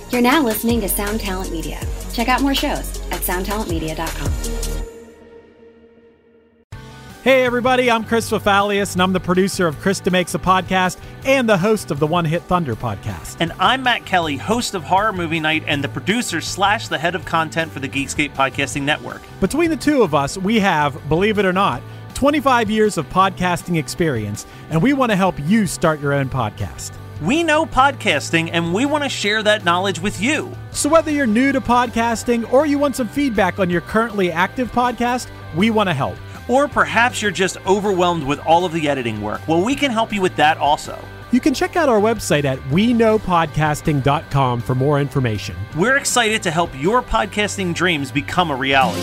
You're now listening to Sound Talent Media. Check out more shows at soundtalentmedia.com. Hey everybody, I'm Chris Fafalius, and I'm the producer of Krista Makes a Podcast and the host of the One Hit Thunder podcast. And I'm Matt Kelly, host of Horror Movie Night and the producer / the head of content for the Geekscape Podcasting Network. Between the two of us, we have, believe it or not, 25 years of podcasting experience, and we want to help you start your own podcast. We know podcasting, and we want to share that knowledge with you. So whether you're new to podcasting or you want some feedback on your currently active podcast, we want to help. Or perhaps you're just overwhelmed with all of the editing work. Well, we can help you with that also. You can check out our website at weknowpodcasting.com for more information. We're excited to help your podcasting dreams become a reality.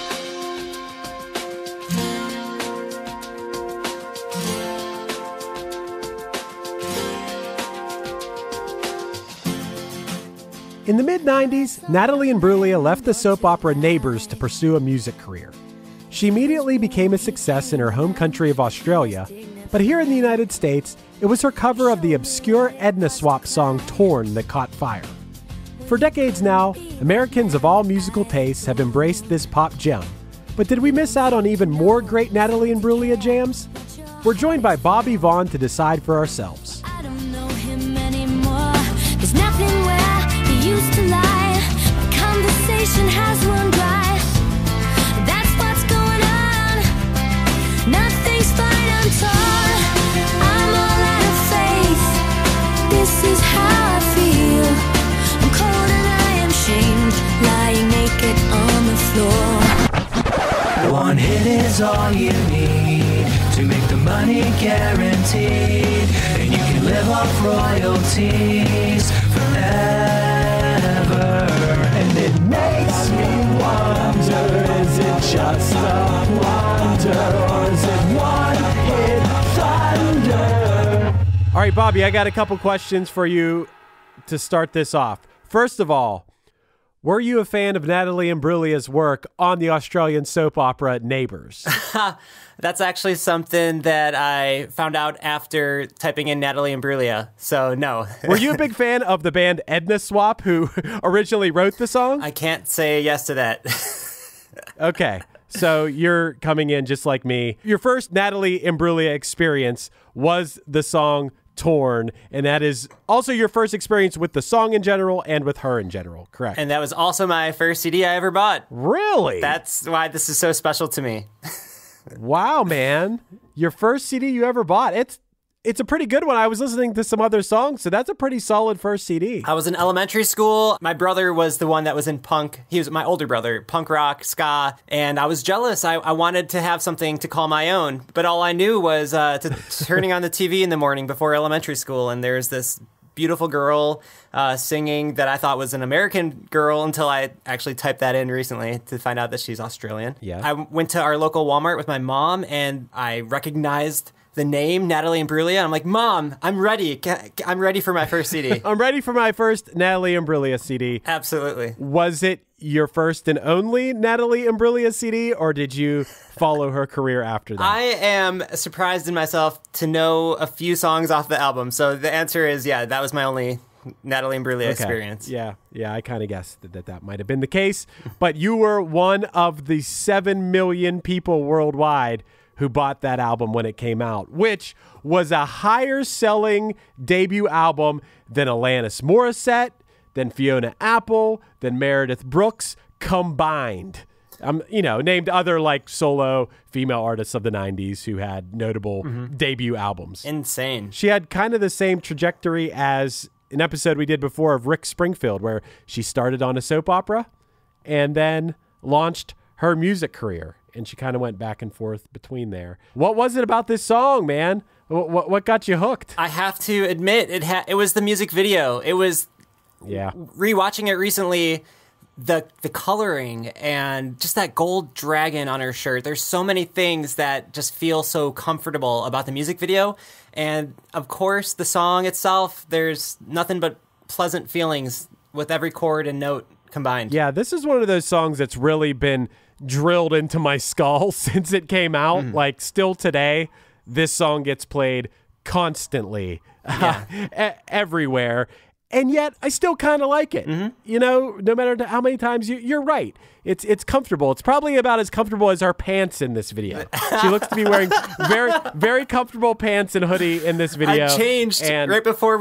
In the mid-90s, Natalie Imbruglia left the soap opera Neighbours to pursue a music career. She immediately became a success in her home country of Australia, but here in the United States, it was her cover of the obscure Edna Swap song Torn that caught fire. For decades now, Americans of all musical tastes have embraced this pop gem. But did we miss out on even more great Natalie Imbruglia jams? We're joined by Bobby Vaughn to decide for ourselves. I don't know him anymore. There's nothing where he used to lie. My conversation has run dry. Nothing's fine, I'm torn. I'm all out of faith. This is how I feel. I'm cold and I am shamed, lying naked on the floor. One hit is all you need to make the money guaranteed, and you can live off royalties forever. And it makes me wonder, is it just a wonder, or is it one hit thunder? All right, Bobby, I got a couple questions for you to start this off. First of all, were you a fan of Natalie Imbriglia's work on the Australian soap opera Neighbours? That's actually something that I found out after typing in Natalie Imbruglia, so no. Were you a big fan of the band Edna Swap, who originally wrote the song? I can't say yes to that. Okay, so you're coming in just like me. Your first Natalie Imbruglia experience was the song Torn, and that is also your first experience with the song in general and with her in general, correct? And that was also my first CD I ever bought. Really? That's why this is so special to me. Wow, man. Your first CD you ever bought. It's a pretty good one. I was listening to some other songs, so that's a pretty solid first CD. I was in elementary school. My brother was the one that was in punk. He was my older brother, punk rock, ska, and I was jealous. I wanted to have something to call my own, but all I knew was turning on the TV in the morning before elementary school, and there's this beautiful girl singing that I thought was an American girl until I actually typed that in recently to find out that she's Australian. Yeah. I went to our local Walmart with my mom, and I recognized the name Natalie Imbruglia. I'm like, Mom, I'm ready. I'm ready for my first CD. I'm ready for my first Natalie Imbruglia CD. Absolutely. Was it your first and only Natalie Imbruglia CD, or did you follow her career after that? I am surprised in myself to know a few songs off the album. So the answer is, yeah, that was my only Natalie Imbruglia experience. Yeah, I kind of guessed that might have been the case. But you were one of the 7 million people worldwide who bought that album when it came out, which was a higher selling debut album than Alanis Morissette, than Fiona Apple, than Meredith Brooks combined. Named other like solo female artists of the 90s who had notable debut albums. Insane. She had kind of the same trajectory as an episode we did before of Rick Springfield, where she started on a soap opera and then launched her music career. And she kind of went back and forth between there. What was it about this song, man? What got you hooked? I have to admit, it was the music video. It was, rewatching it recently, the coloring and just that gold dragon on her shirt. There's so many things that just feel so comfortable about the music video. And of course, the song itself, there's nothing but pleasant feelings with every chord and note combined. Yeah, this is one of those songs that's really been drilled into my skull since it came out. Like, still today, this song gets played constantly everywhere. and yet I still kind of like it. You know, no matter how many times you're right. It's comfortable. It's probably about as comfortable as her pants in this video. She looks to be wearing very, very comfortable pants and hoodie in this video. I changed right before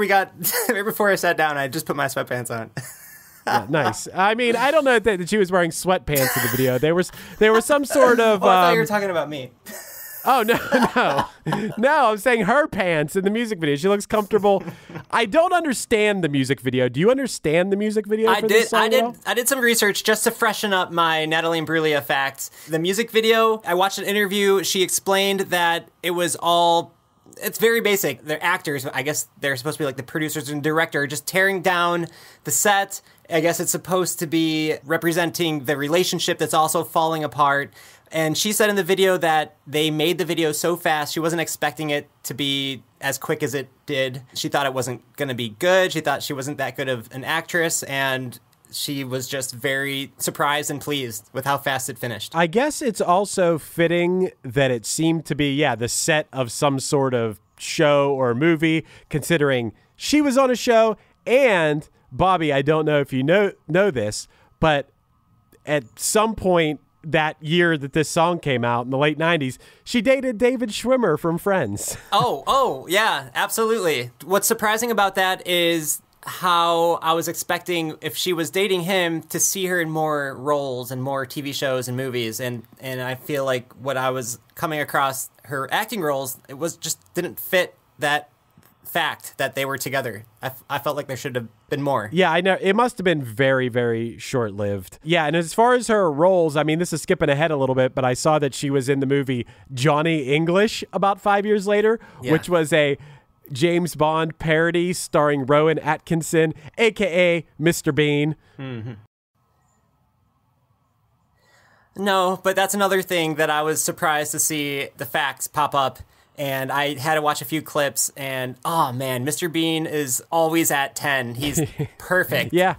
I sat down. I just put my sweatpants on. Yeah, nice. I mean, I don't know that she was wearing sweatpants in the video. There was some sort of. Oh, I thought you were talking about me. Oh, no, I'm saying her pants in the music video. She looks comfortable. I don't understand the music video. Do you understand the music video for this song at all? I did some research just to freshen up my Natalie Imbruglia facts. The music video, I watched an interview. She explained that it was all... It's very basic. They're actors. I guess they're supposed to be like the producers and director, just tearing down the set. I guess it's supposed to be representing the relationship that's also falling apart. And she said in the video that they made the video so fast, she wasn't expecting it to be as quick as it did. She thought it wasn't going to be good. She thought she wasn't that good of an actress. And she was just very surprised and pleased with how fast it finished. I guess it's also fitting that it seemed to be, the set of some sort of show or movie, considering she was on a show. And, Bobby, I don't know if you know this, but at some point that year that this song came out in the late 90s, she dated David Schwimmer from Friends. Oh, yeah, absolutely. What's surprising about that is how I was expecting, if she was dating him, to see her in more roles and more TV shows and movies. And I feel like what I was coming across her acting roles, it was just didn't fit that fact that they were together. I felt like there should have been more. Yeah, I know. It must have been very, very short-lived. Yeah, and as far as her roles, I mean, this is skipping ahead a little bit, but I saw that she was in the movie Johnny English about 5 years later, which was a James Bond parody starring Rowan Atkinson, a.k.a. Mr. Bean. Mm-hmm. No, but that's another thing that I was surprised to see the facts pop up. And I had to watch a few clips, and oh man, Mr. Bean is always at 10. He's perfect. Yeah,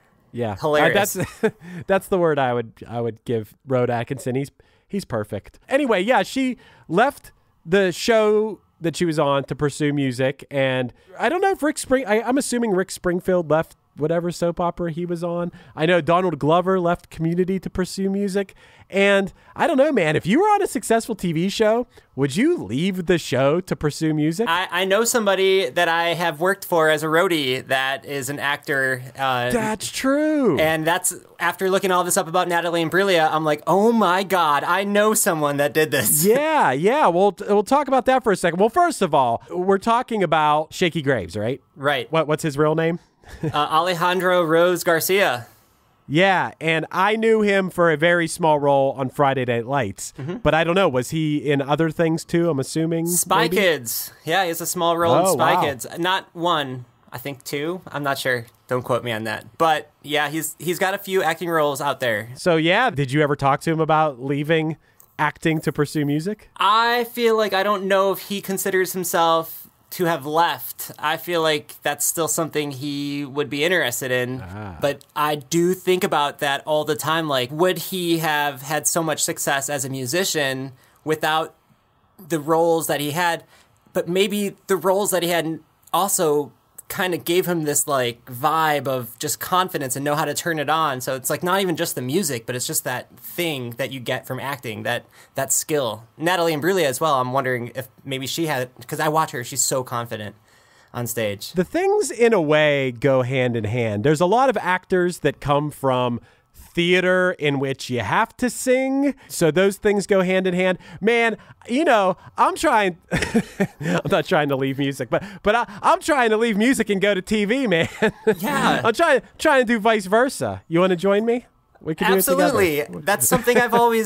hilarious. That's the word I would give Rowan Atkinson. He's perfect. Anyway, yeah, she left the show that she was on to pursue music, and I don't know if I'm assuming Rick Springfield left whatever soap opera he was on. I know Donald Glover left Community to pursue music. And I don't know, man, if you were on a successful TV show, would you leave the show to pursue music? I know somebody that I have worked for as a roadie that is an actor. That's true. And that's, after looking all this up about Natalie Imbruglia, I'm like, oh my God, I know someone that did this. Yeah. We'll talk about that for a second. Well, first of all, we're talking about Shaky Graves, right? Right. What's his real name? Alejandro Rose Garcia. Yeah, and I knew him for a very small role on Friday Night Lights, but I don't know, was he in other things too, I'm assuming? Spy maybe? Kids. Yeah, he has a small role in Spy wow. Kids. Not one, I think two. I'm not sure. Don't quote me on that. But yeah, he's got a few acting roles out there. So yeah, did you ever talk to him about leaving acting to pursue music? I feel like I don't know if he considers himself to have left. I feel like that's still something he would be interested in. But I do think about that all the time. Like, would he have had so much success as a musician without the roles that he had? But maybe the roles that he had also kind of gave him this like vibe of just confidence and know how to turn it on. So it's like not even just the music, but it's just that thing that you get from acting, that skill. Natalie Imbruglia as well. I'm wondering if maybe she had, because I watch her, she's so confident on stage. The things in a way go hand in hand. There's a lot of actors that come from theater in which you have to sing, so those things go hand in hand. Man, you know, I'm trying I'm not trying to leave music, but I'm trying to leave music and go to TV, man. Yeah. I'm trying to do vice versa. You want to join me? We can Absolutely. do it together. That's something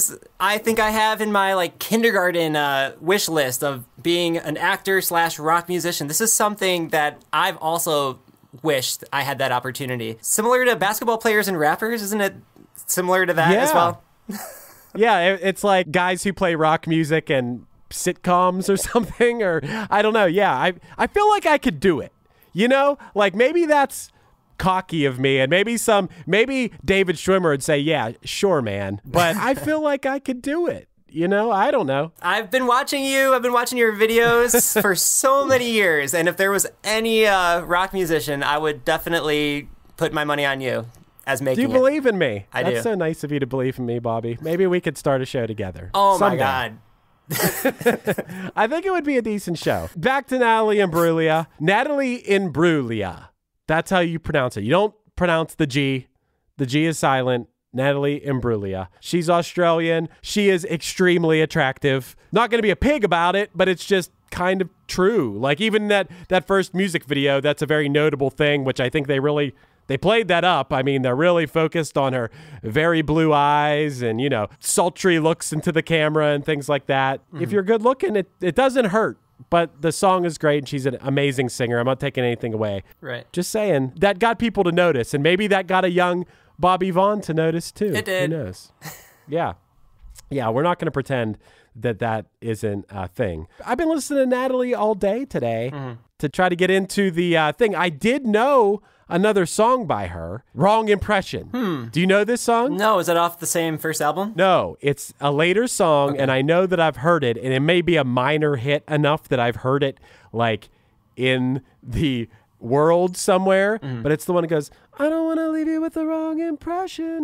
I think I have in my like kindergarten wish list of being an actor / rock musician. This is something that I've also wished I had that opportunity. Similar to basketball players and rappers, isn't it? Similar to that as well. Yeah, it's like guys who play rock music and sitcoms or something, or I don't know. Yeah, I feel like I could do it. You know, like maybe that's cocky of me, and maybe David Schwimmer would say, yeah, sure, man. But I feel like I could do it. I don't know. I've been watching you. I've been watching your videos for so many years. And if there was any rock musician, I would definitely put my money on you as making it. Do you believe in me? I do. That's so nice of you to believe in me, Bobby. Maybe we could start a show together. Oh, someday. my God. I think it would be a decent show. Back to Natalie Imbruglia. Natalie Imbruglia. That's how you pronounce it. You don't pronounce the G. The G is silent. Natalie Imbruglia. She's Australian. She is extremely attractive. Not going to be a pig about it, but it's just kind of true. Like even that first music video, that's a very notable thing, which I think they played that up. I mean, they're really focused on her very blue eyes and, sultry looks into the camera and things like that. Mm-hmm. If you're good looking, it doesn't hurt. But the song is great, and she's an amazing singer. I'm not taking anything away. Right. Just saying, that got people to notice, and maybe that got a young Bobby Vaughn to notice too. It did. Who knows? Yeah. Yeah, we're not going to pretend that isn't a thing. I've been listening to Natalie all day today to try to get into the thing. I did know another song by her, Wrong Impression. Do you know this song? No, is that off the same first album? No, it's a later song, and I know that I've heard it, and it may be a minor hit enough that I've heard it like in the world somewhere, but it's the one that goes, I don't want to leave you with the wrong impression.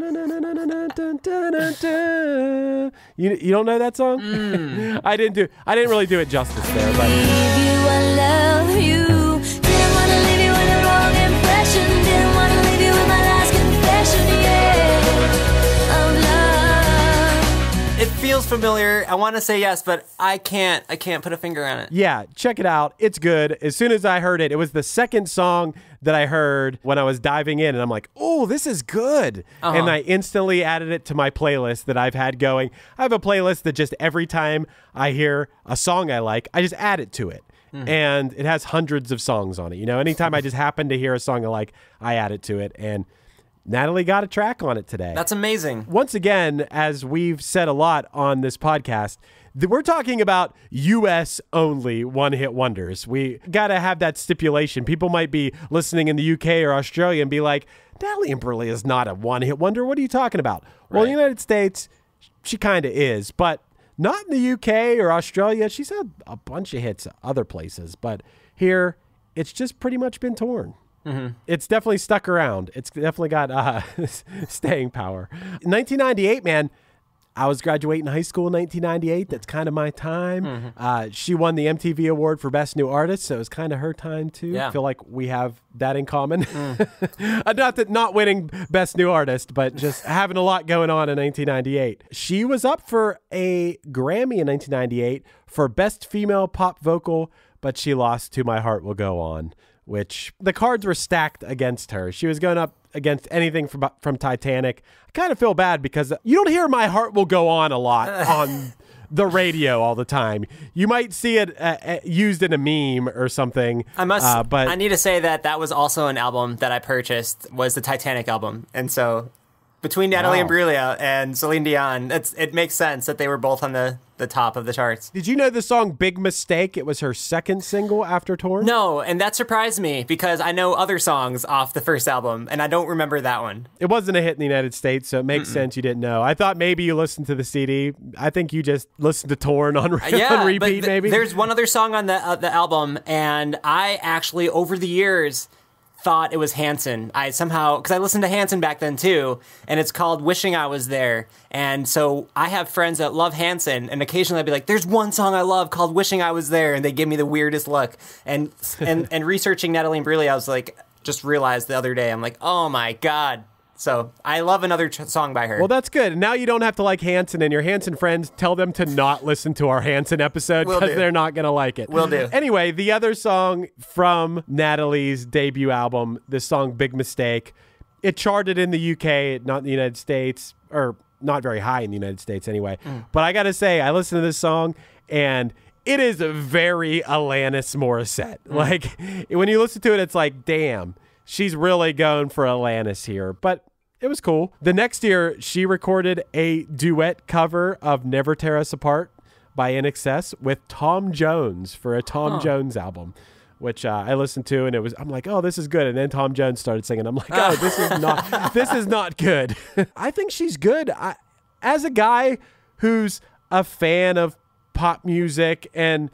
You don't know that song? I didn't really do it justice there, but I love you. Didn't want to leave you with the wrong impression. Didn't want to leave you with my last confession, of love. It feels familiar. I want to say yes, but I can't put a finger on it. yeah, check it out. It's good. As soon as I heard it, it was the second song that I heard when I was diving in, and I'm like, oh, this is good. And I instantly added it to my playlist that I've had going. I have a playlist that just every time I hear a song I like, I just add it to it. And it has hundreds of songs on it. Anytime I just happen to hear a song I like, I add it to it. And Natalie got a track on it today. That's amazing. Once again, as we've said a lot on this podcast, we're talking about U.S. only one-hit wonders. We got to have that stipulation. People might be listening in the U.K. or Australia and be like, Natalie Imbruglia is not a one-hit wonder. What are you talking about? Well, in the United States, she kind of is, but not in the UK or Australia. She's had a bunch of hits other places, but here it's just pretty much been torn. It's definitely stuck around. It's definitely got staying power. 1998, man. I was graduating high school in 1998. That's kind of my time. She won the MTV Award for Best New Artist, so it was kind of her time too. Yeah. I feel like we have that in common. Not winning Best New Artist, but just having a lot going on in 1998. She was up for a Grammy in 1998 for Best Female Pop Vocal, but she lost to My Heart Will Go On, which the cards were stacked against her. She was going up against anything from Titanic. I kind of feel bad because you don't hear My Heart Will Go On a lot on the radio all the time. You might see it used in a meme or something. But I need to say that was also an album that I purchased, was the Titanic album. And so between Natalie Imbruglia and Celine Dion, it makes sense that they were both on the top of the charts. Did you know the song Big Mistake? It was her second single after Torn? No, and that surprised me because I know other songs off the first album, and I don't remember that one. It wasn't a hit in the United States, so it makes sense you didn't know. I thought maybe you listened to the CD. I think you just listened to Torn on repeat, maybe. There's one other song on the album, and I actually, over the years, thought it was Hanson. Because I listened to Hanson back then too, and it's called Wishing I Was There. And so I have friends that love Hanson, and occasionally I'd be like, there's one song I love called Wishing I Was There, and they give me the weirdest look. And researching Natalie Imbruglia, I was like, just realized the other day, I'm like, oh my God. So I love another song by her. Well, that's good. Now you don't have to like Hanson, and your Hanson friends, tell them to not listen to our Hanson episode because they're not going to like it. Will do. Anyway, the other song from Natalie's debut album, this song Big Mistake, it charted in the UK, not in the United States, or not very high in the United States anyway. But I got to say, I listened to this song, and it is a very Alanis Morissette. Like, when you listen to it, it's like, damn. She's really going for Alanis here, but it was cool. The next year, she recorded a duet cover of Never Tear Us Apart by INXS with Tom Jones for a Tom Jones album, which I listened to, and I'm like, oh, this is good. And then Tom Jones started singing. I'm like, oh, this is not good. I think she's good. As a guy who's a fan of pop music, and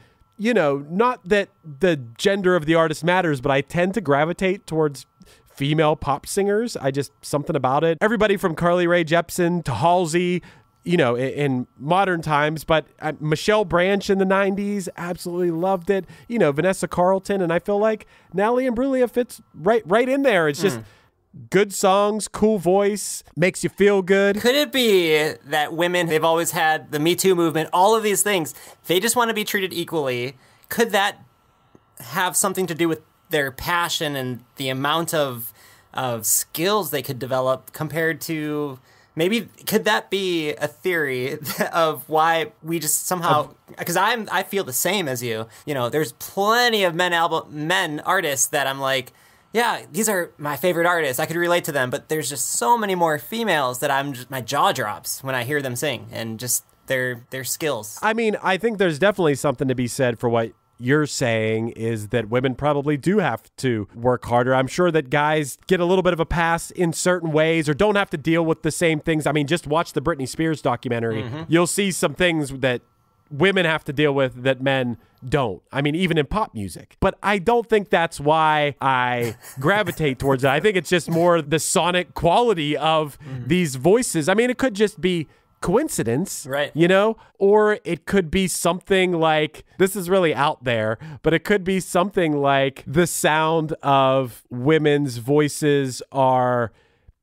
not that the gender of the artist matters, but I tend to gravitate towards female pop singers. Something about it. Everybody from Carly Rae Jepsen to Halsey, in modern times, but Michelle Branch in the 90s, absolutely loved it. Vanessa Carlton, and I feel like Natalie Imbruglia fits right in there. It's just good songs, cool voice, makes you feel good. Could it be that women, they've always had the Me Too movement, all of these things, they just want to be treated equally? Could that have something to do with their passion and the amount of skills they could develop compared to... Maybe could that be a theory of why we just somehow, because I feel the same as you. There's plenty of men artists that I'm like, yeah, these are my favorite artists. I could relate to them, but there's just so many more females that my jaw drops when I hear them sing and just their skills. I mean, I think there's definitely something to be said for what you're saying, is that women probably do have to work harder. I'm sure that guys get a little bit of a pass in certain ways or don't have to deal with the same things. I mean, just watch the Britney Spears documentary. You'll see some things that women have to deal with that men don't. I mean, even in pop music. But I don't think that's why I gravitate towards it. I think it's just more the sonic quality of these voices. I mean, it could just be coincidence, right? Or it could be something like, this is really out there, but it could be something like the sound of women's voices are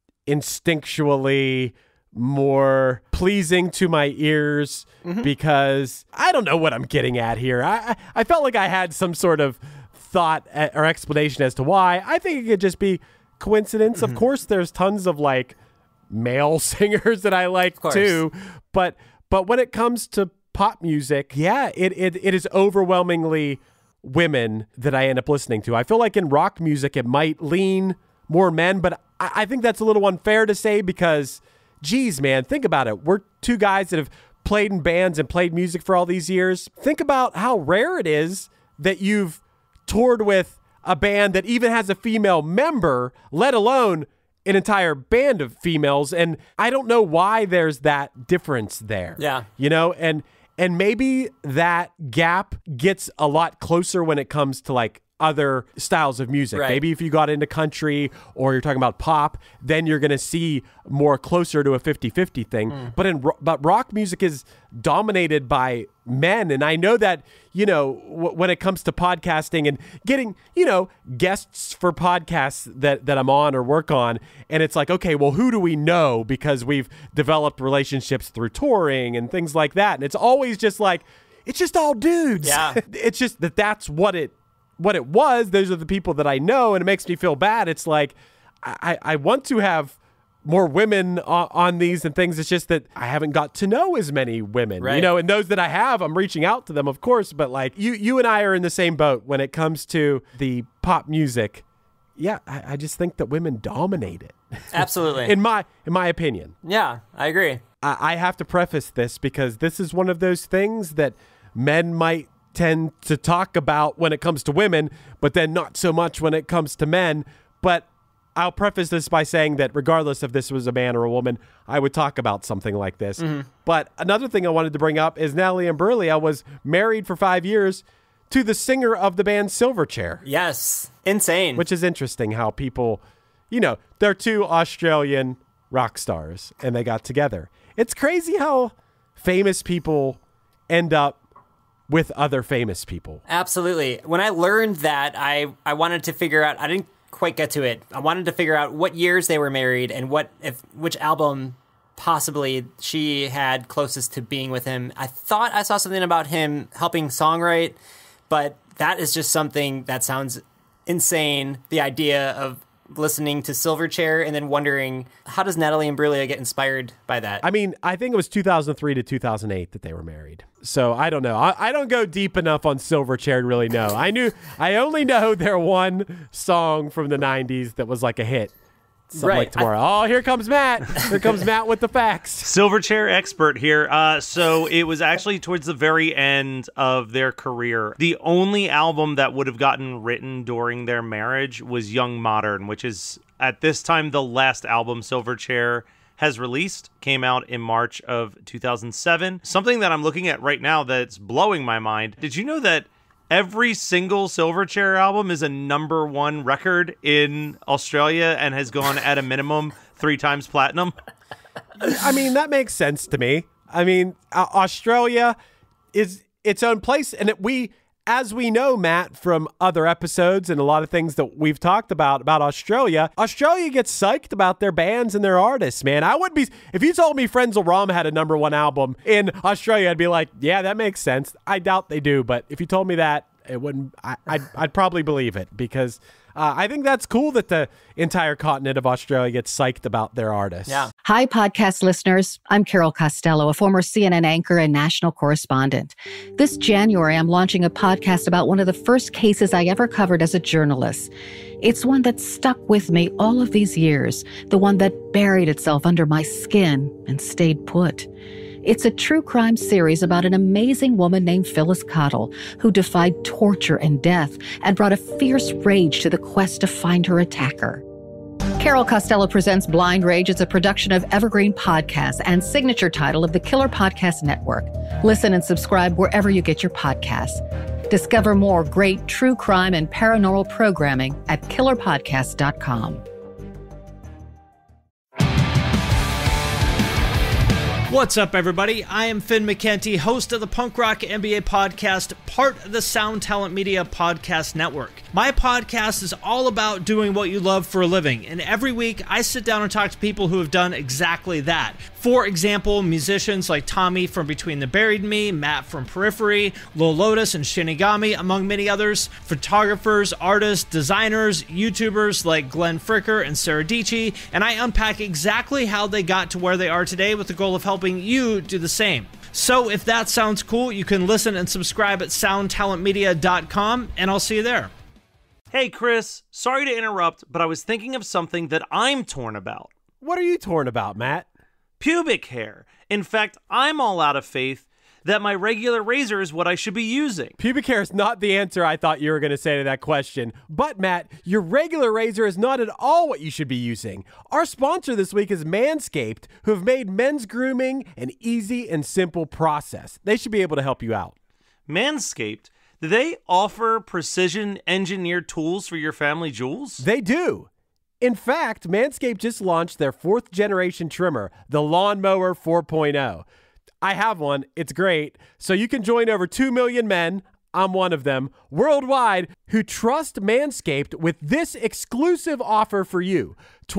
instinctually more pleasing to my ears because I don't know what I'm getting at here. I felt like I had some sort of thought or explanation as to why. I think it could just be coincidence. Of course, there's tons of male singers that I like too, but when it comes to pop music, it is overwhelmingly women that I end up listening to. I feel like in rock music it might lean more men, but I think that's a little unfair to say because, geez, man, think about it. We're two guys that have played in bands and played music for all these years. Think about how rare it is that you've toured with a band that even has a female member, let alone an entire band of females, and I don't know why there's that difference there. Yeah. And maybe that gap gets a lot closer when it comes to other styles of music. Right. Maybe if you got into country or you're talking about pop, then you're going to see more closer to a 50-50 thing. But rock music is dominated by men. And I know that, when it comes to podcasting and getting, guests for podcasts that I'm on or work on, and it's like, okay, well, who do we know? Because we've developed relationships through touring and things like that. And it's always just it's just all dudes. Yeah. It's just that's what it was. Those are the people that I know, and it makes me feel bad. It's like I want to have more women on these and things. It's just that I haven't got to know as many women, right. And those that I have, I'm reaching out to them, of course, but you and I are in the same boat when it comes to the pop music. Yeah, I just think that women dominate it. Absolutely. in my opinion. Yeah, I agree. I have to preface this because this is one of those things that men might tend to talk about when it comes to women, but then not so much when it comes to men. But I'll preface this by saying that regardless if this was a man or a woman, I would talk about something like this. But another thing I wanted to bring up is Natalie Imbruglia was married for 5 years to the singer of the band Silverchair. Yes. Insane. Which is interesting how people, they're two Australian rock stars and they got together. It's crazy how famous people end up with other famous people. Absolutely. When I learned that, I wanted to figure out, I didn't quite get to it. I wanted to figure out what years they were married and which album possibly she had closest to being with him. I thought I saw something about him helping songwrite, but that is just something that sounds insane. The idea of listening to Silverchair and then wondering, how does Natalie Imbruglia get inspired by that? I mean, I think it was 2003 to 2008 that they were married. So I don't know. I don't go deep enough on Silverchair to really know. I only know their one song from the 90s that was like a hit. Something right. Like tomorrow. Here comes Matt. Here comes Matt with the facts. Silverchair expert here. So it was actually towards the very end of their career. The only album that would have gotten written during their marriage was Young Modern, which is at this time the last album Silverchair has released, came out in March of 2007. Something that I'm looking at right now that's blowing my mind. Did you know that every single Silverchair album is a #1 record in Australia and has gone at a minimum 3 times platinum? I mean, that makes sense to me. I mean, Australia is its own place, and as we know, Matt, from other episodes and a lot of things that we've talked about Australia gets psyched about their bands and their artists, man. I wouldn't be, if you told me Frenzal Rhomb had a #1 album in Australia, I'd be like, yeah, that makes sense. I doubt they do, but if you told me that, it wouldn't, I'd probably believe it, because I think that's cool that the entire continent of Australia gets psyched about their artists. Yeah. Hi, podcast listeners. I'm Carol Costello, a former CNN anchor and national correspondent. This January, I'm launching a podcast about one of the first cases I ever covered as a journalist. It's one that stuck with me all of these years, the one that buried itself under my skin and stayed put. It's a true crime series about an amazing woman named Phyllis Cottle, who defied torture and death and brought a fierce rage to the quest to find her attacker. Carol Costello Presents Blind Rage is a production of Evergreen Podcasts and signature title of the Killer Podcast Network. Listen and subscribe wherever you get your podcasts. Discover more great true crime and paranormal programming at killerpodcast.com. What's up, everybody? I am Finn McKenty, host of the Punk Rock NBA podcast, part of the Sound Talent Media Podcast Network. My podcast is all about doing what you love for a living, and every week I sit down and talk to people who have done exactly that. For example, musicians like Tommy from Between the Buried and Me, Matt from Periphery, Lil Lotus and Shinigami, among many others, photographers, artists, designers, YouTubers like Glenn Fricker and Sarah Dici, and I unpack exactly how they got to where they are today with the goal of helping you do the same. So if that sounds cool, you can listen and subscribe at soundtalentmedia.com, and I'll see you there. Hey, Chris, sorry to interrupt, but I was thinking of something that I'm torn about. What are you torn about, Matt? Pubic hair. In fact, I'm all out of faith that my regular razor is what I should be using. Pubic hair is not the answer I thought you were going to say to that question. But, Matt, your regular razor is not at all what you should be using. Our sponsor this week is Manscaped, who have made men's grooming an easy and simple process. They should be able to help you out. Manscaped? Do they offer precision-engineered tools for your family jewels? They do. In fact, Manscaped just launched their 4th-generation trimmer, the Lawnmower 4.0. I have one. It's great. So you can join over 2 million men, I'm one of them, worldwide, who trust Manscaped with this exclusive offer for you.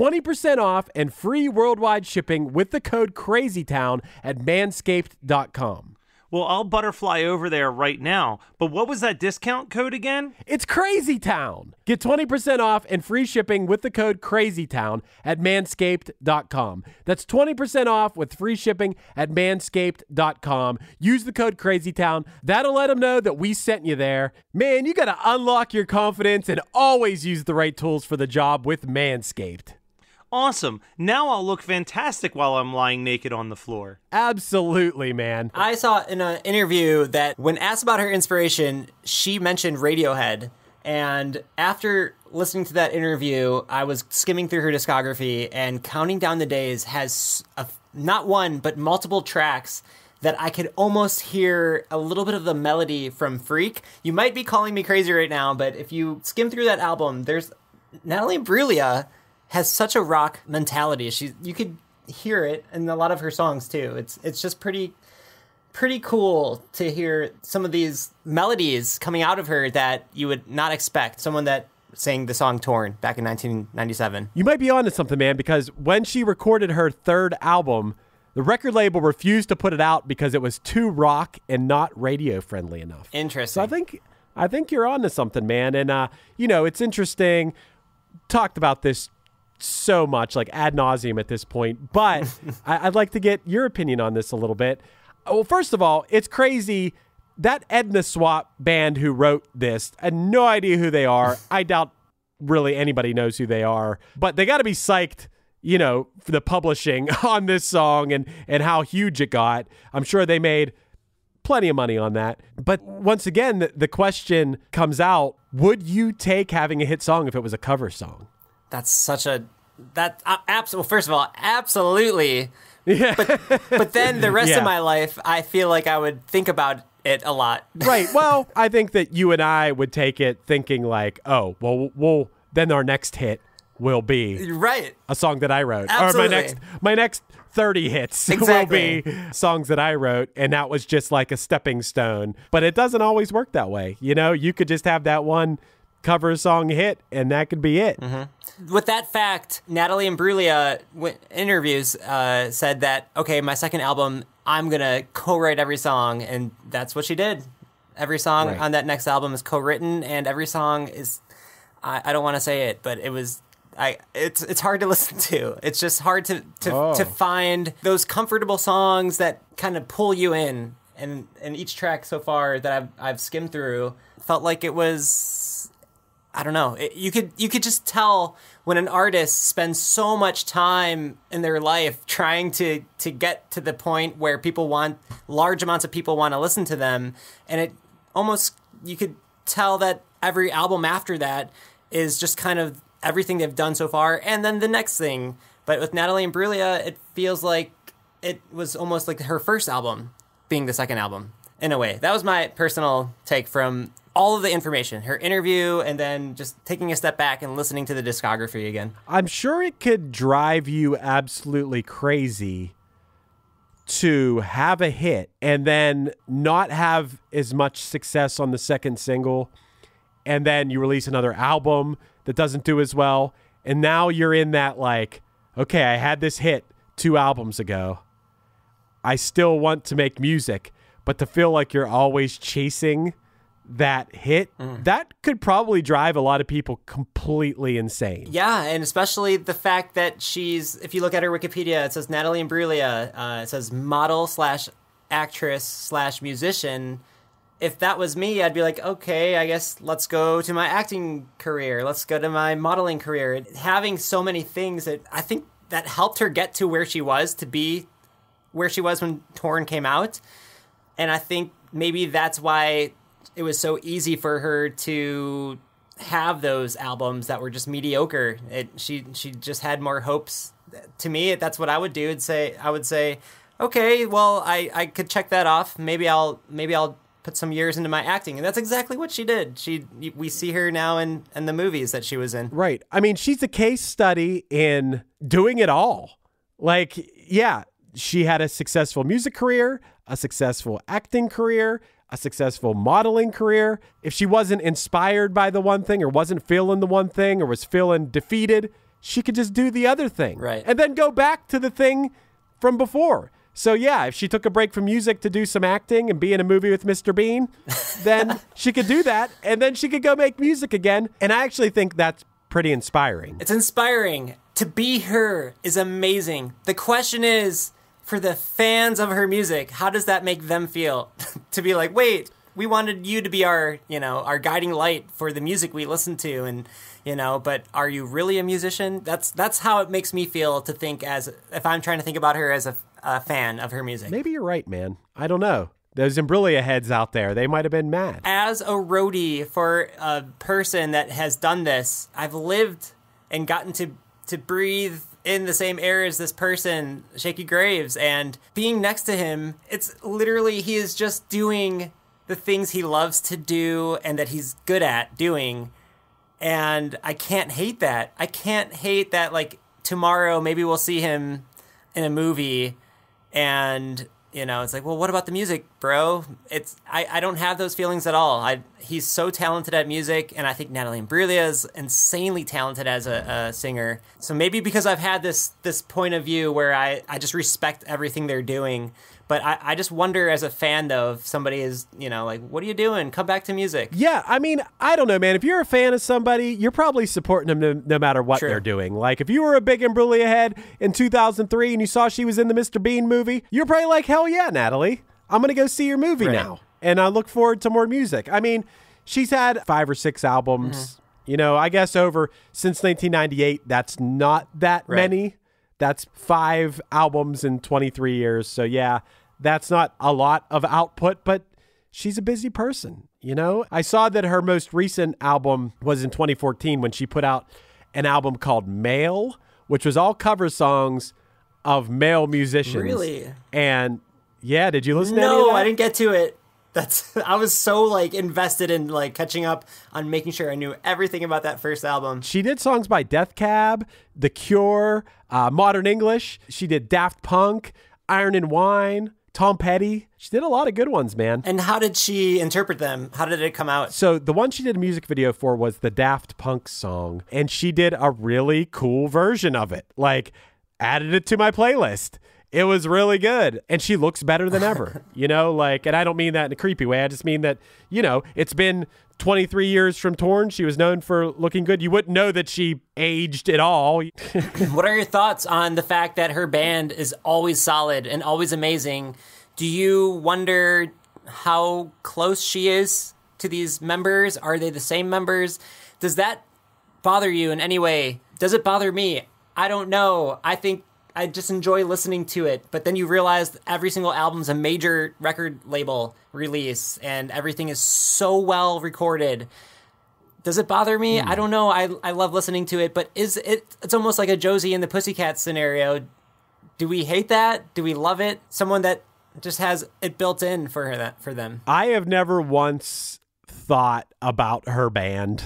20% off and free worldwide shipping with the code CrazyTown at manscaped.com. Well, I'll butterfly over there right now. But what was that discount code again? It's Crazy Town. Get 20% off and free shipping with the code CrazyTown at manscaped.com. That's 20% off with free shipping at manscaped.com. Use the code CrazyTown. That'll let them know that we sent you there. Man, you got to unlock your confidence and always use the right tools for the job with Manscaped. Awesome. Now I'll look fantastic while I'm lying naked on the floor. Absolutely, man. I saw in an interview that when asked about her inspiration, she mentioned Radiohead. And after listening to that interview, I was skimming through her discography, and Counting Down the Days has not one, but multiple tracks that I could almost hear a little bit of the melody from Freak. You might be calling me crazy right now, but if you skim through that album, there's Natalie Imbruglia has such a rock mentality. You could hear it in a lot of her songs too. It's just pretty cool to hear some of these melodies coming out of her that you would not expect. Someone that sang the song Torn back in 1997. You might be onto something, man, because when she recorded her 3rd album, the record label refused to put it out because it was too rock and not radio friendly enough. Interesting. So I think you're onto something, man. And it's interesting. Talked about this so much, like ad nauseum at this point, but I'd like to get your opinion on this a little bit. Well, first of all, it's crazy that Edna Swap band who wrote this, I had no idea who they are. I doubt really anybody knows who they are, but they got to be psyched, for the publishing on this song and how huge it got. I'm sure they made plenty of money on that. But once again, the question comes out, would you take having a hit song if it was a cover song? That's such a First of all, absolutely. Yeah. But then the rest Yeah. of my life, I feel like I would think about it a lot. Right. Well, I think that you and I would take it thinking like, oh, well, then our next hit will be Right. a song that I wrote. Absolutely. Or my next 30 hits Exactly. will be songs that I wrote, and that was just like a stepping stone. But it doesn't always work that way. You know, you could just have that one cover song hit, and that could be it. Mm-hmm. With that fact, Natalie Imbruglia interviews said that, okay, my second album, I'm going to co-write every song, and that's what she did. Every song on that next album is co-written, and every song is, I don't want to say it, but it was... It's hard to listen to. It's just hard to find those comfortable songs that kind of pull you in. And each track so far that I've skimmed through felt like it was, I don't know. You could just tell when an artist spends so much time in their life trying to get to the point where large amounts of people want to listen to them, and it almost, you could tell that every album after that is just kind of everything they've done so far, and then the next thing. But with Natalie Imbruglia, it feels like it was almost like her first album being the second album, in a way. That was my personal take from all of the information, her interview, and then just taking a step back and listening to the discography again. I'm sure it could drive you absolutely crazy to have a hit and then not have as much success on the second single, and then you release another album that doesn't do as well, and now you're in that like, okay, I had this hit 2 albums ago. I still want to make music, but to feel like you're always chasing that hit, that could probably drive a lot of people completely insane. Yeah, and especially the fact that she's, if you look at her Wikipedia, it says Natalie Imbruglia, it says model/actress/musician. If that was me, I'd be like, okay, I guess let's go to my acting career. Let's go to my modeling career. Having so many things that I think that helped her get to where she was, to be where she was when Torn came out. And I think maybe that's why it was so easy for her to have those albums that were just mediocre. She just had more hopes. To me, that's what I would do. I would say, okay, well, I could check that off. Maybe I'll put some years into my acting. And that's exactly what she did. We see her now in the movies that she was in. Right. I mean, she's a case study in doing it all. Like, yeah, she had a successful music career, a successful acting career, a successful modeling career. If she wasn't inspired by the one thing, or wasn't feeling the one thing, or was feeling defeated, she could just do the other thing. Right. And then go back to the thing from before. So yeah, if she took a break from music to do some acting and be in a movie with Mr. Bean, then she could do that, and then she could go make music again. And I actually think that's pretty inspiring. It's inspiring. To be her is amazing. The question is, for the fans of her music, how does that make them feel? To be like, wait, we wanted you to be our guiding light for the music we listen to, and but are you really a musician? That's how it makes me feel, to think, as if I'm trying to think about her as a fan of her music. Maybe you're right, man. I don't know. Those Imbruglia heads out there, they might have been mad. As a roadie for a person that has done this, I've lived and gotten to breathe in the same air as this person, Shakey Graves, and being next to him, it's literally, he is just doing the things he loves to do and that he's good at doing. And I can't hate that. I can't hate that, like, tomorrow maybe we'll see him in a movie and it's like, well, what about the music, bro? I don't have those feelings at all. He's so talented at music, and I think Natalie Imbruglia is insanely talented as a singer. So maybe because I've had this point of view where I just respect everything they're doing. But I just wonder, as a fan, though, if somebody is, like, what are you doing? Come back to music. Yeah, I mean, I don't know, man. If you're a fan of somebody, you're probably supporting them no matter what they're doing. Like, if you were a big Imbruglia head in 2003 and you saw she was in the Mr. Bean movie, you're probably like, hell yeah, Natalie. I'm going to go see your movie now. And I look forward to more music. I mean, she's had 5 or 6 albums. Mm-hmm. I guess since 1998, that's not that many. That's 5 albums in 23 years. So yeah, that's not a lot of output, but she's a busy person. I saw that her most recent album was in 2014 when she put out an album called Male, which was all cover songs of male musicians. Really? And yeah, did you listen to any of No, that? I didn't get to it. I was so like invested in like catching up on making sure I knew everything about that first album. She did songs by Death Cab, The Cure, Modern English. She did Daft Punk, Iron and Wine, Tom Petty. She did a lot of good ones, man. And how did she interpret them? How did it come out? So the one she did a music video for was the Daft Punk song, and she did a really cool version of it. Like, added it to my playlist. It was really good. And she looks better than ever, you know, like, and I don't mean that in a creepy way. I just mean that, you know, it's been 23 years from Torn. She was known for looking good. You wouldn't know that she aged at all. What are your thoughts on the fact that her band is always solid and always amazing? Do you wonder how close she is to these members? Are they the same members? Does that bother you in any way? Does it bother me? I don't know. I think I just enjoy listening to it. But then you realize every single album's a major record label release and everything is so well recorded. Does it bother me? I don't know. I love listening to it, but it's almost like a Josie and the Pussycats scenario. Do we hate that? Do we love it? Someone that just has it built in for them. I have never once thought about her band.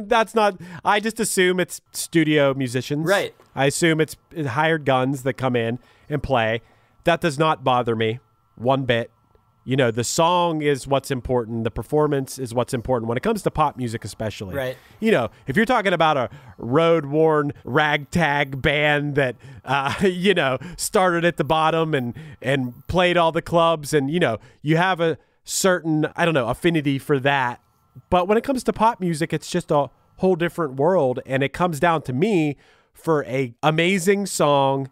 I just assume it's studio musicians. Right. I assume it's hired guns that come in and play. That does not bother me one bit. You know, the song is what's important. The performance is what's important when it comes to pop music, especially. Right. You know, if you're talking about a road-worn ragtag band that, you know, started at the bottom and played all the clubs and, you know, you have a certain, I don't know, affinity for that. But when it comes to pop music, it's just a whole different world. And it comes down to me for a amazing song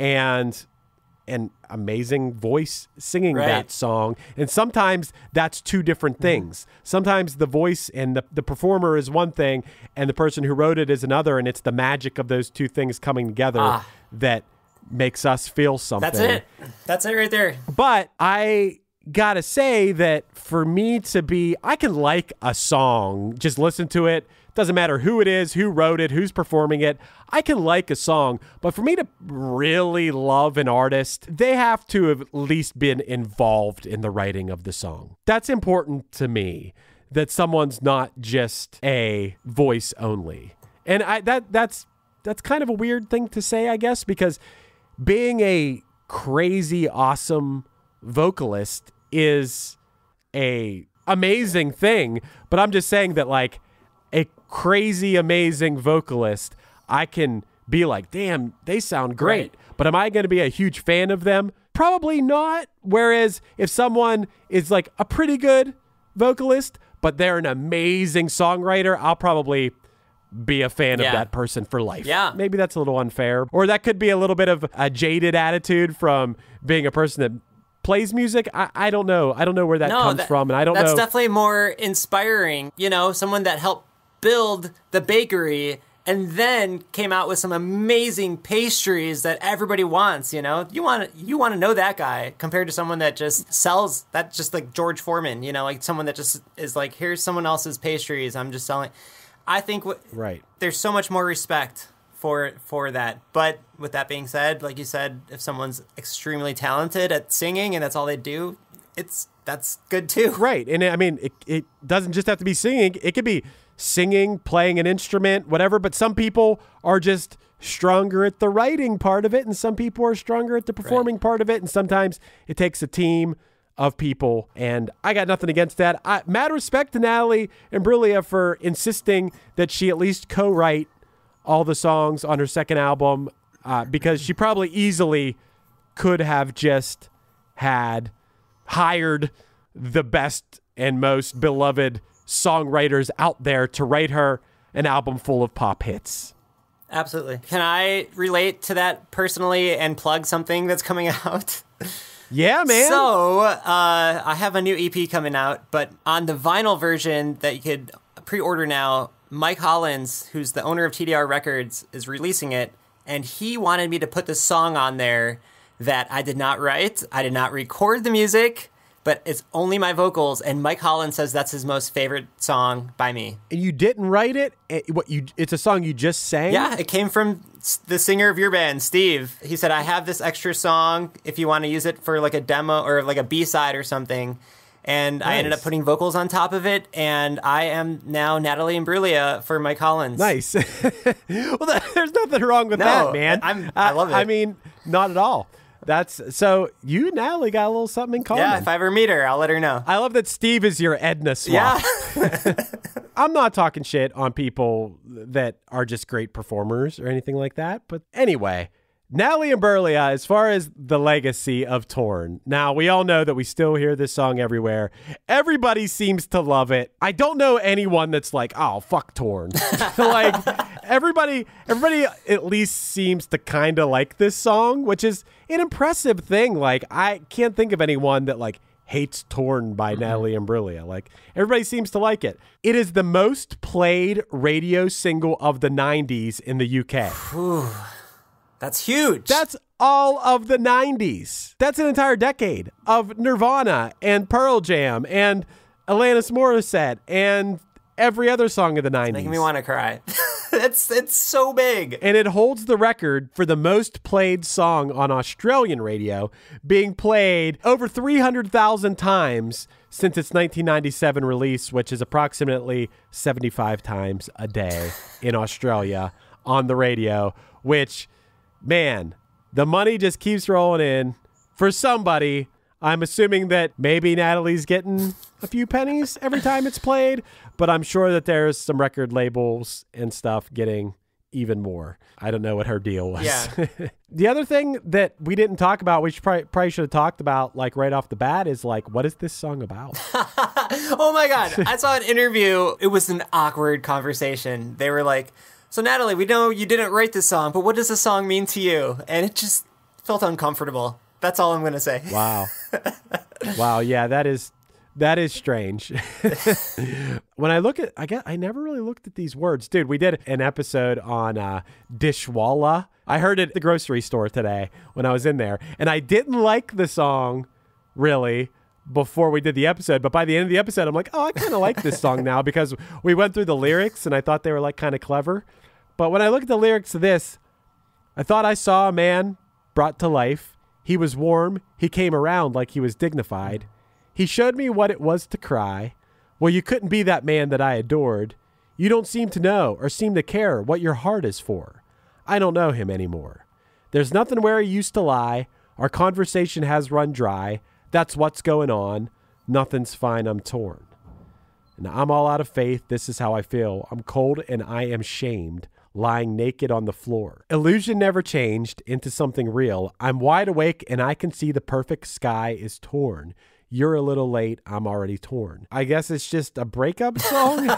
and an amazing voice singing that song. And sometimes that's two different things. Sometimes the voice and the performer is one thing and the person who wrote it is another. And it's the magic of those two things coming together that makes us feel something. That's it right there. But I gotta say that for me to be, I can like a song, just listen to it. Doesn't matter who it is, who wrote it, who's performing it. I can like a song, but for me to really love an artist, they have to have at least been involved in the writing of the song. That's important to me, that someone's not just a voice only. And that's kind of a weird thing to say, I guess, because being a crazy, awesome vocalist is a amazing thing, but I'm just saying that like a crazy amazing vocalist, I can be like, damn, they sound great. But am I going to be a huge fan of them? Probably not. Whereas if someone is like a pretty good vocalist, but they're an amazing songwriter, I'll probably be a fan of that person for life. Yeah. Maybe that's a little unfair. Or that could be a little bit of a jaded attitude from being a person that plays music. I don't know. I don't know where that comes from. And I don't know. That's definitely more inspiring. You know, someone that helped build the bakery and then came out with some amazing pastries that everybody wants. You know, you want to know that guy compared to someone that just sells that, just like George Foreman, you know, like someone that just is like, here's someone else's pastries, I'm just selling. I think there's so much more respect for that. But with that being said, like you said, if someone's extremely talented at singing and that's all they do, that's good too. Right. And I mean, it doesn't just have to be singing. It could be singing, playing an instrument, whatever. But some people are just stronger at the writing part of it, and some people are stronger at the performing part of it. And sometimes it takes a team of people, and I got nothing against that. Mad respect to Natalie Imbruglia for insisting that she at least co-write all the songs on her second album, because she probably easily could have just hired the best and most beloved songwriters out there to write her an album full of pop hits. Absolutely. Can I relate to that personally and plug something that's coming out? Yeah, man. So, I have a new EP coming out, but on the vinyl version that you could pre-order now, Mike Hollins, who's the owner of TDR Records, is releasing it, and he wanted me to put this song on there that I did not write. I did not record the music, but it's only my vocals, and Mike Holland says that's his most favorite song by me. And you didn't write it? It's a song you just sang? Yeah, it came from the singer of your band, Steve. He said, I have this extra song if you want to use it for like a demo or like a B-side or something. And nice. I ended up putting vocals on top of it, and I am now Natalie Imbruglia for Mike Collins. Nice. Well, there's nothing wrong with that, man. I love it. I mean, not at all. So you and Natalie got a little something in common. Yeah, if I ever meet her, I'll let her know. I love that Steve is your Edna swap. Yeah. I'm not talking shit on people that are just great performers or anything like that. But anyway, Natalie Imbruglia, as far as the legacy of Torn, now we all know that we still hear this song everywhere. Everybody seems to love it. I don't know anyone that's like, oh, fuck Torn. Like everybody at least seems to kind of like this song, which is an impressive thing. Like I can't think of anyone that like hates Torn by Natalie Imbruglia. Like everybody seems to like it. It is the most played radio single of the 90s in the UK. Whew. That's huge. That's all of the 90s. That's an entire decade of Nirvana and Pearl Jam and Alanis Morissette and every other song of the 90s. Making me want to cry. It's so big. And it holds the record for the most played song on Australian radio, being played over 300,000 times since its 1997 release, which is approximately 75 times a day in Australia on the radio, which... Man, the money just keeps rolling in for somebody. I'm assuming that maybe Natalie's getting a few pennies every time it's played, but I'm sure that there's some record labels and stuff getting even more. I don't know what her deal was. Yeah. The other thing that we didn't talk about, we probably should have talked about like right off the bat, is like, what is this song about? Oh my God. I saw an interview. It was an awkward conversation. They were like, so Natalie, we know you didn't write this song, but what does this song mean to you? And it just felt uncomfortable. That's all I'm going to say. Wow. Wow. Yeah, that is strange. When I look at, I never really looked at these words. Dude, we did an episode on Dishwalla. I heard it at the grocery store today when I was in there, and I didn't like the song really before we did the episode, but by the end of the episode, I'm like, oh, I kind of like this song now because we went through the lyrics and I thought they were like kind of clever. But when I look at the lyrics of this, I thought I saw a man brought to life. He was warm. He came around like he was dignified. He showed me what it was to cry. Well, you couldn't be that man that I adored. You don't seem to know or seem to care what your heart is for. I don't know him anymore. There's nothing where he used to lie. Our conversation has run dry. That's what's going on. Nothing's fine. I'm torn. And I'm all out of faith. This is how I feel. I'm cold and I am shamed, lying naked on the floor. Illusion never changed into something real. I'm wide awake and I can see the perfect sky is torn. You're a little late. I'm already torn. I guess it's just a breakup song.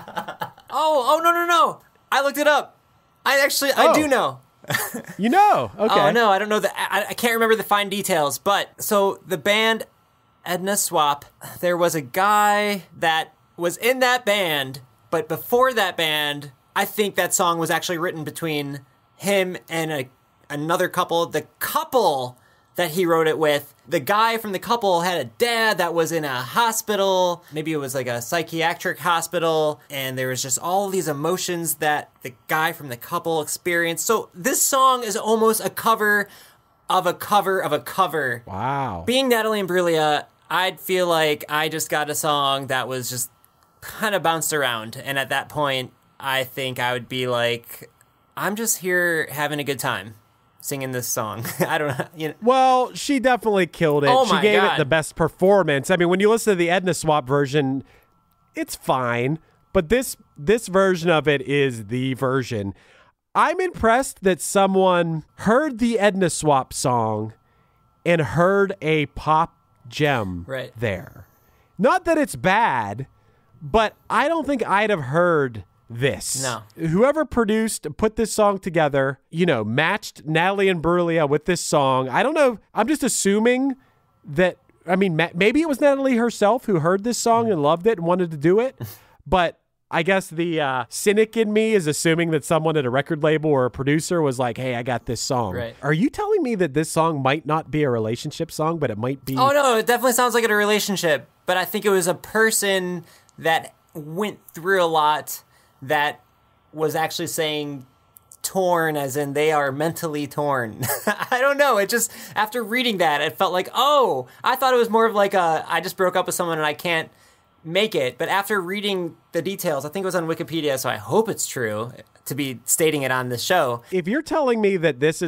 Oh, no. I looked it up. I do know. You know? Okay. Oh, no, I don't know. I can't remember the fine details. But so the band Edna Swap, there was a guy that was in that band. But before that band, I think that song was actually written between him and another couple. The couple that he wrote it with, the guy from the couple had a dad that was in a hospital. Maybe it was like a psychiatric hospital. And there was just all these emotions that the guy from the couple experienced. So this song is almost a cover of a cover of a cover. Wow. Being Natalie Imbruglia, I'd feel like I just got a song that was just kind of bounced around. And at that point, I think I would be like, I'm just here having a good time singing this song. I don't know. You know. Well, she definitely killed it. Oh she my gave God. it the best performance. I mean, when you listen to the Edna Swap version, it's fine, but this version of it is the version. I'm impressed that someone heard the Edna Swap song and heard a pop gem Right. there. Not that it's bad, but I don't think I'd have heard this. No. Whoever put this song together, matched Natalie Imbruglia with this song. I don't know. I'm just assuming that, maybe it was Natalie herself who heard this song and loved it and wanted to do it. But I guess the cynic in me is assuming that someone at a record label or a producer was like, hey, I got this song. Right. Are you telling me that this song might not be a relationship song, but it might be? Oh, no, it definitely sounds like a relationship. But I think it was a person that went through a lot that was actually saying torn as in they are mentally torn. I don't know. It just, after reading that, it felt like, oh, I thought it was more of like I just broke up with someone and I can't make it. But after reading the details, I think it was on Wikipedia, so I hope it's true to be stating it on the show. If you're telling me that this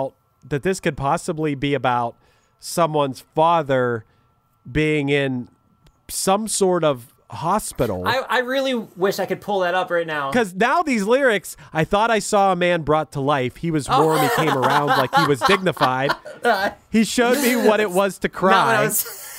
could possibly be about someone's father being in some sort of hospital. I really wish I could pull that up right now. Because now these lyrics, I thought I saw a man brought to life. He was warm. He came around like he was dignified. He showed me what it was to cry.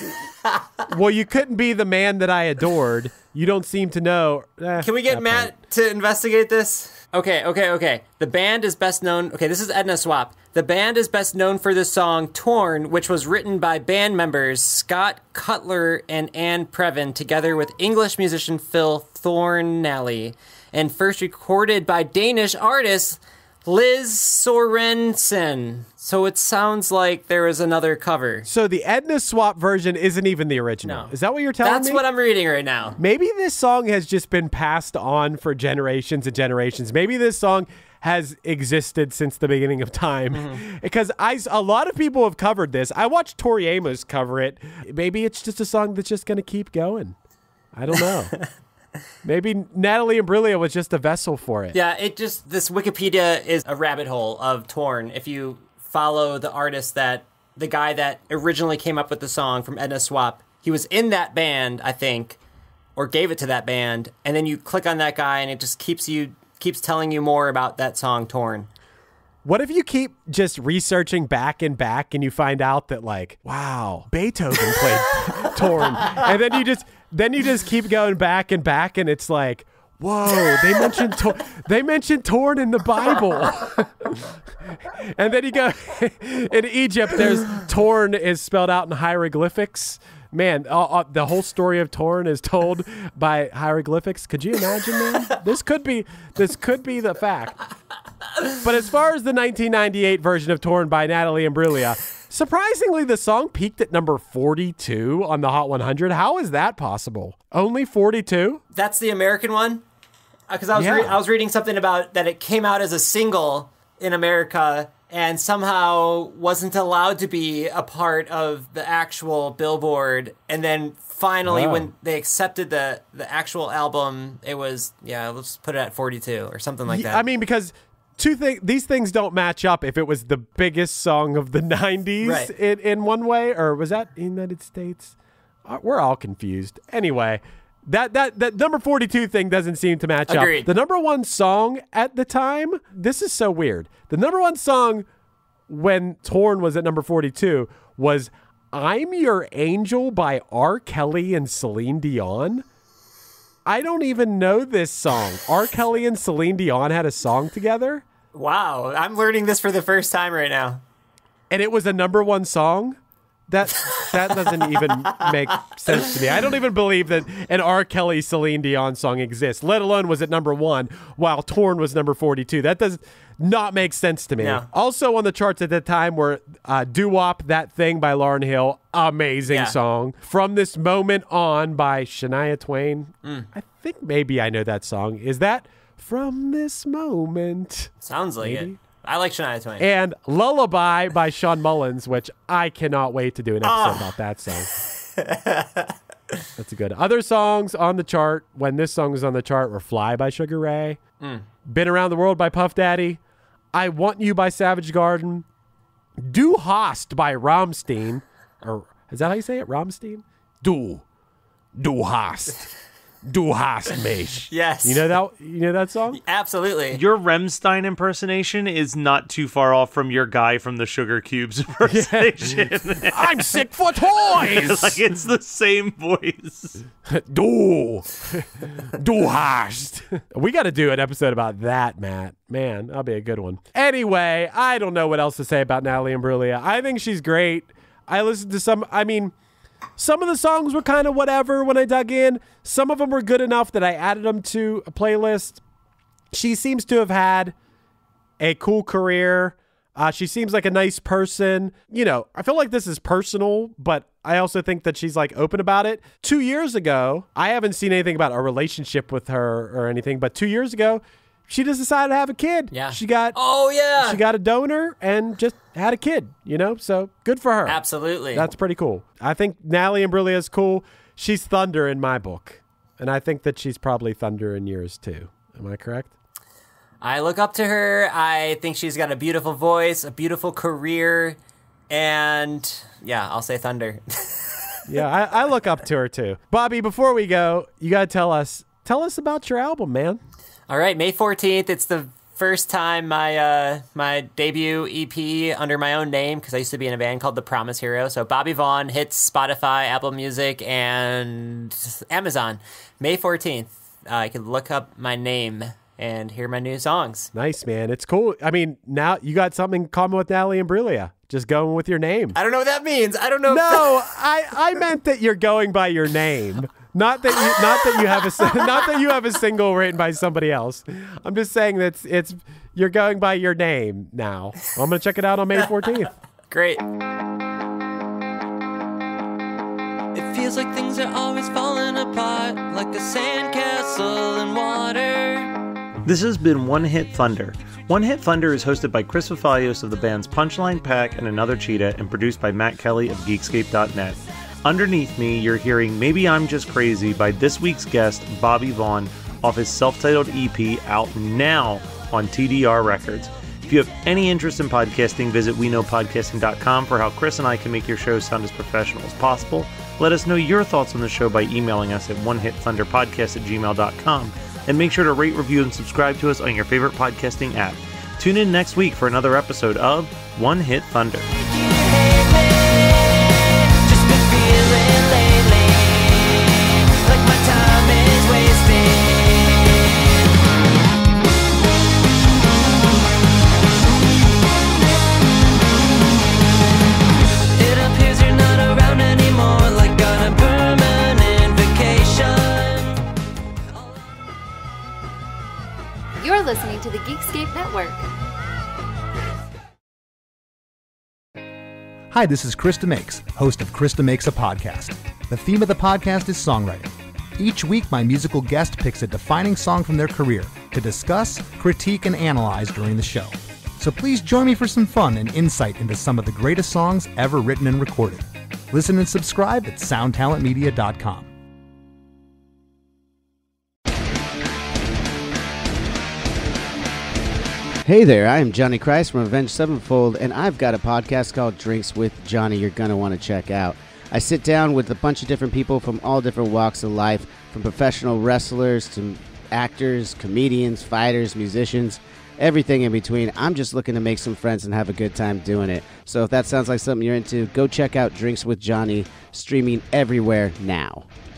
Well, you couldn't be the man that I adored. You don't seem to know. Can we get Matt to investigate this? Okay. The band is best known... Okay, this is Edna Swap. The band is best known for the song Torn, which was written by band members Scott Cutler and Anne Previn, together with English musician Phil Thornalley, and first recorded by Danish artist Liz Sorensen. So it sounds like there was another cover. So the Edna Swap version isn't even the original. No. Is that what you're telling me? That's what I'm reading right now. Maybe this song has just been passed on for generations and generations. Maybe this song has existed since the beginning of time. Because a lot of people have covered this. I watched Tori Amos cover it. Maybe it's just a song that's just going to keep going. I don't know. Maybe Natalie Imbruglia was just a vessel for it. Yeah, this Wikipedia is a rabbit hole of Torn. If you follow the artist the guy that originally came up with the song from Edna Swap, he was in that band, I think, or gave it to that band, and then you click on that guy and it just keeps telling you more about that song, Torn. What if you keep just researching back and you find out that, like, wow, Beethoven played Torn, and then you just keep going back and it's like, whoa, they mentioned Torn in the Bible. And then you go in Egypt, there's Torn is spelled out in hieroglyphics. Man, the whole story of Torn is told by hieroglyphics. Could you imagine, man? This could be the fact. But as far as the 1998 version of Torn by Natalie Imbruglia, surprisingly, the song peaked at number 42 on the Hot 100. How is that possible? Only 42? That's the American one? Because I was reading something about that it came out as a single in America and somehow wasn't allowed to be a part of the actual Billboard. And then finally, when they accepted the actual album, it was, let's put it at 42 or something like that. I mean, because these things don't match up if it was the biggest song of the 90s in one way, or was that United States? We're all confused. Anyway, that number 42 thing doesn't seem to match up. The number one song at the time, this is so weird. The number one song when Torn was at number 42 was I'm Your Angel by R. Kelly and Celine Dion. I don't even know this song. R. Kelly and Celine Dion had a song together. Wow, I'm learning this for the first time right now. And it was a number one song? That doesn't even make sense to me. I don't even believe that an R. Kelly Celine Dion song exists, let alone was it number one, while Torn was number 42. That does not make sense to me. No. Also on the charts at that time were Doo-Wop, That Thing by Lauryn Hill, amazing song. From This Moment On by Shania Twain. I think maybe I know that song. Is that From This Moment? Sounds like it. I like Shania Twain. And Lullaby by Sean Mullins, which I cannot wait to do an episode about that song. That's a good. Other songs on the chart, when this song was on the chart, were Fly by Sugar Ray, Been Around the World by Puff Daddy, I Want You by Savage Garden, Du Hast by Rammstein, or is that how you say it? Rammstein? Du Hast. Du hast mich. Yes. You know that song? Absolutely. Your Rammstein impersonation is not too far off from your guy from the Sugar Cubes impersonation. I'm sick for toys. Like it's the same voice. Du hast. We got to do an episode about that, Matt. Man, that'll be a good one. Anyway, I don't know what else to say about Natalie Imbruglia. I think she's great. I listened to Some of the songs were kind of whatever when I dug in. Some of them were good enough that I added them to a playlist. She seems to have had a cool career. She seems like a nice person. You know, I feel like this is personal, but I also think that she's like open about it. 2 years ago, I haven't seen anything about a relationship with her or anything, but 2 years ago, she just decided to have a kid. Yeah. She got a donor and just had a kid, you know? So good for her. Absolutely. That's pretty cool. I think Natalie Imbruglia is cool. She's Thunder in my book. And I think that she's probably Thunder in yours too. Am I correct? I look up to her. I think she's got a beautiful voice, a beautiful career, and yeah, I'll say Thunder. Yeah, I look up to her too. Bobby, before we go, you got to tell us about your album, man. All right, May 14th. It's the first time my debut EP under my own name, because I used to be in a band called The Promise Hero. So Bobby Vaughn hits Spotify, Apple Music, and Amazon. May 14th. You can look up my name and hear my new songs. Nice, man. It's cool. I mean, now you got something in common with Natalie Imbruglia. Just going with your name. I don't know what that means. I don't know. No, I meant that you're going by your name. Not that you have a single written by somebody else. I'm just saying that you're going by your name now. I'm gonna check it out on May 14th. Great. It feels like things are always falling apart, like a sandcastle in water. This has been One Hit Thunder. One Hit Thunder is hosted by Chris Fafalios of the bands Punchline Pack and Another Cheetah and produced by Matt Kelly of Geekscape.net. Underneath me, you're hearing Maybe I'm Just Crazy by this week's guest, Bobby Vaughn, off his self-titled EP out now on TDR Records. If you have any interest in podcasting, visit WeKnowPodcasting.com for how Chris and I can make your show sound as professional as possible. Let us know your thoughts on the show by emailing us at onehitthunderpodcast@gmail.com. And make sure to rate, review, and subscribe to us on your favorite podcasting app. Tune in next week for another episode of One Hit Thunder. You're listening to the Geekscape Network. Hi, this is Krista Makes, host of Krista Makes a Podcast. The theme of the podcast is songwriting. Each week, my musical guest picks a defining song from their career to discuss, critique, and analyze during the show. So please join me for some fun and insight into some of the greatest songs ever written and recorded. Listen and subscribe at soundtalentmedia.com. Hey there, I am Johnny Christ from Avenged Sevenfold, and I've got a podcast called Drinks with Johnny you're going to want to check out. I sit down with a bunch of different people from all different walks of life, from professional wrestlers to actors, comedians, fighters, musicians, everything in between. I'm just looking to make some friends and have a good time doing it. So if that sounds like something you're into, go check out Drinks with Johnny, streaming everywhere now.